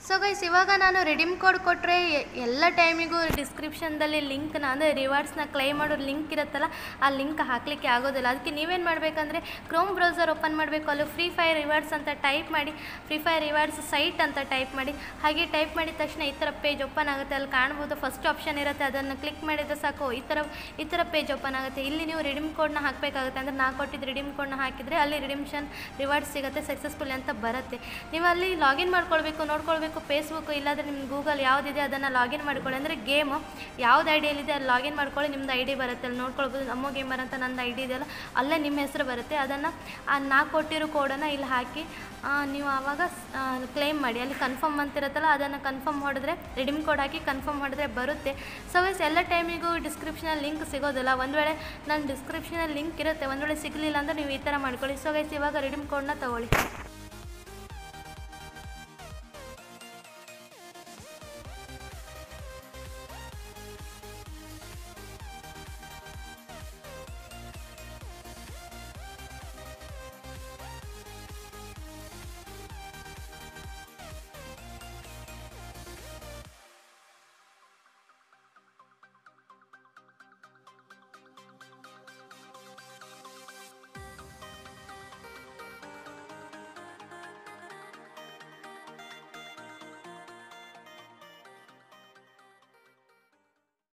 So guys, ಇವಾಗ ನಾನು redeem code ಕೊಟ್ಟರೆ ಎಲ್ಲ ಟೈಮಿಗೂ ಡಿಸ್ಕ್ರಿಪ್ಷನ್ದಲ್ಲಿ ಲಿಂಕ್ನ ಅಂದರೆ ರಿವಾರ್ಡ್ಸ್ನ ಕ್ಲೈಮ್ ಮಾಡೋ ಲಿಂಕ್ ಇರುತ್ತಲ್ಲ, ಆ ಲಿಂಕ್ ಹಾಕಲಿಕ್ಕೆ ಆಗೋದಿಲ್ಲ. ಅದಕ್ಕೆ ನೀವೇನು ಮಾಡಬೇಕಂದ್ರೆ ಕ್ರೋಮ್ ಬ್ರೌಸರ್ ಓಪನ್ ಮಾಡಬೇಕು, ಅಲ್ಲಿ ಫ್ರೀ ಫೈರ್ ರಿವಾರ್ಡ್ಸ್ ಅಂತ ಟೈಪ್ ಮಾಡಿ, ಫ್ರೀ ಫೈರ್ ರಿವಾರ್ಡ್ಸ್ ಸೈಟ್ ಅಂತ ಟೈಪ್ ಮಾಡಿ. ಹಾಗೆ ಟೈಪ್ ಮಾಡಿದ ತಕ್ಷಣ ಈ ಥರ ಪೇಜ್ ಓಪನ್ ಆಗುತ್ತೆ. ಅಲ್ಲಿ ಕಾಣ್ಬೋದು, ಫಸ್ಟ್ ಆಪ್ಷನ್ ಇರುತ್ತೆ, ಅದನ್ನು ಕ್ಲಿಕ್ ಮಾಡಿದರೆ ಸಾಕು ಈ ಥರ ಪೇಜ್ ಓಪನ್ ಆಗುತ್ತೆ. ಇಲ್ಲಿ ನೀವು ರಿಡೀಮ್ ಕೋಡ್ನ ಹಾಕಬೇಕಾಗುತ್ತೆ. ಅಂದರೆ ನಾನು ಕೊಟ್ಟಿದ್ದು ರಿಡೀಮ್ ಕೋಡ್ನ ಹಾಕಿದರೆ ಅಲ್ಲಿ ರಿಡೀಮ್ಷನ್ ರಿವಾರ್ಡ್ಸ್ ಸಿಗುತ್ತೆ, ಸಕ್ಸಸ್ಫುಲ್ ಅಂತ ಬರುತ್ತೆ. ನೀವು ಅಲ್ಲಿ ಲಾಗಿನ್ ಮಾಡ್ಕೊಳ್ಬೇಕು, ನೋಡ್ಕೊಳ್ಬೇಕು. ಫೇಸ್ಬುಕ್ ಇಲ್ಲಾಂದರೆ ನಿಮ್ಮ ಗೂಗಲ್ ಯಾವುದಿದೆ ಅದನ್ನು ಲಾಗಿನ್ ಮಾಡ್ಕೊಳ್ಳಿ. ಅಂದರೆ ಗೇಮು ಯಾವ್ದು ಐಡಿಯಲ್ಲಿದೆ ಅಲ್ಲಿ ಲಾಗಿನ್ ಮಾಡ್ಕೊಳ್ಳಿ, ನಿಮ್ಮದು ಐ ಡಿ ಬರುತ್ತೆ. ಅಲ್ಲಿ ನೋಡ್ಕೊಳ್ಬೋದು, ನಮ್ಮೋ ಗೇಮರ್ ಅಂತ ನಂದು ಐ ಡಿ ಇದೆಯಲ್ಲ, ಅಲ್ಲೇ ನಿಮ್ಮ ಹೆಸರು ಬರುತ್ತೆ. ಅದನ್ನು ನಾ ಕೊಟ್ಟಿರೋ ಕೋಡನ್ನು ಇಲ್ಲಿ ಹಾಕಿ ನೀವು ಆವಾಗ ಕ್ಲೇಮ್ ಮಾಡಿ. ಅಲ್ಲಿ ಕನ್ಫರ್ಮ್ ಅಂತಿರುತ್ತಲ್ಲ, ಅದನ್ನು ಕನ್ಫರ್ಮ್ ಮಾಡಿದ್ರೆ ರಿಡೀಮ್ ಕೋಡ್ ಹಾಕಿ ಕನ್ಫರ್ಮ್ ಮಾಡಿದ್ರೆ ಬರುತ್ತೆ. ಸೊ ಗೈಸ್, ಎಲ್ಲ ಟೈಮಿಗೂ ಡಿಸ್ಕ್ರಿಪ್ಷನಲ್ಲಿ ಲಿಂಕ್ ಸಿಗೋದಿಲ್ಲ. ಒಂದು ವೇಳೆ ನನ್ನ ಡಿಸ್ಕ್ರಿಪ್ಷನಲ್ಲಿ ಲಿಂಕ್ ಇರುತ್ತೆ, ಒಂದು ವೇಳೆ ಸಿಗಲಿಲ್ಲ ಅಂದರೆ ನೀವು ಈ ಥರ ಮಾಡ್ಕೊಳ್ಳಿ. ಸೊ ಗೈಸ್, ಇವಾಗ ರಿಡೀಮ್ ಕೋಡ್ನ ತೊಗೊಳ್ಳಿ.